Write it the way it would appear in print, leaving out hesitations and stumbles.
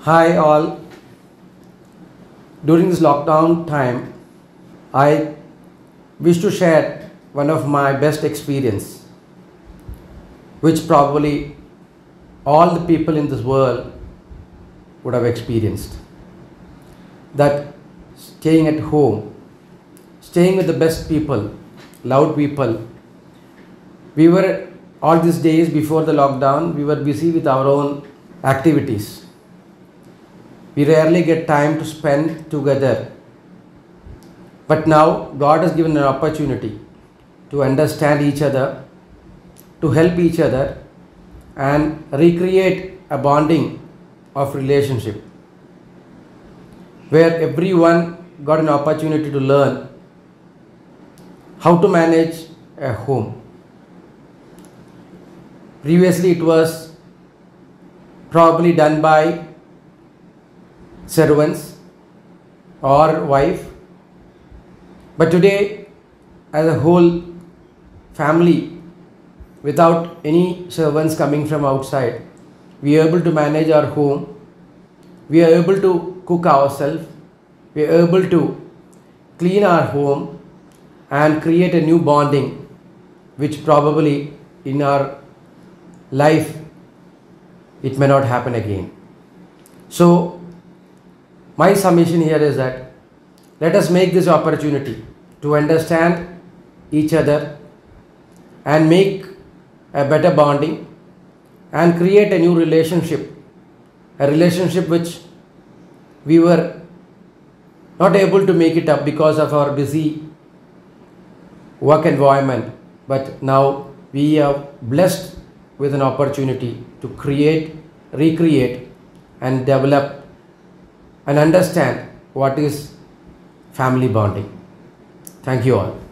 Hi all. During this lockdown time, I wish to share one of my best experience, which probably all the people in this world would have experienced. That staying at home, staying with the best people, loud people. We were all these days before the lockdown, we were busy with our own activities. We rarely get time to spend together. But now God has given an opportunity to understand each other, to help each other, and recreate a bonding of relationship where everyone got an opportunity to learn how to manage a home. Previously it was probably done by servants or wife, but today as a whole family, without any servants coming from outside, we are able to manage our home, we are able to cook ourselves, we are able to clean our home and create a new bonding which probably in our life it may not happen again. So my submission here is that let us make this opportunity to understand each other and make a better bonding and create a new relationship, a relationship which we were not able to make it up because of our busy work environment, but now we are blessed with an opportunity to create, recreate and develop and understand what is family bonding. Thank you all.